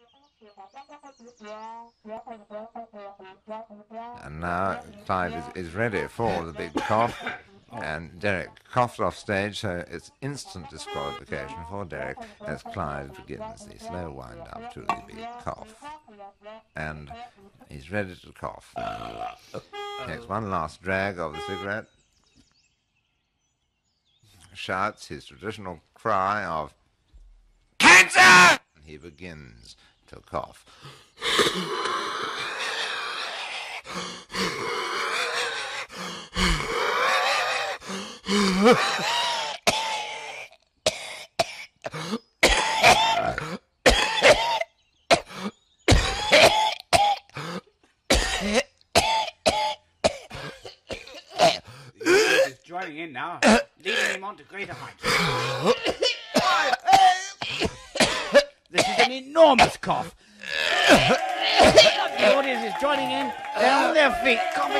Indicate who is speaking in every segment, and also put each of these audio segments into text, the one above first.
Speaker 1: And now Clive is ready for the big cough, and Derek coughed off stage, so it's instant disqualification for Derek as Clive begins the slow wind-up to the big cough. And he's ready to cough. Takes one last drag of the cigarette, shouts his traditional cry of "Cancer!" He begins to cough.
Speaker 2: He's joining in now, leading him on to greater heights. This is an enormous cough. The audience is joining in. They're on their feet, coughing.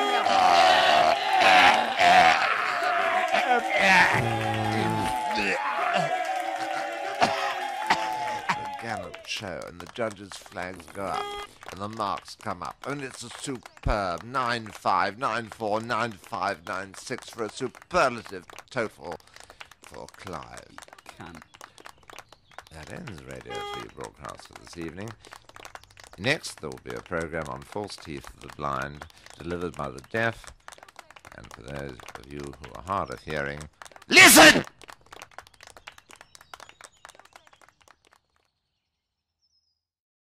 Speaker 1: The gallant show, and the judges' flags go up, and the marks come up, and it's a superb 9-5, 9-4, 9-5, 9-6 for a superlative total for Clive. That ends Radio 3 broadcast for this evening. Next, there will be a program on false teeth for the blind, delivered by the deaf, and for those of you who are hard of hearing, listen!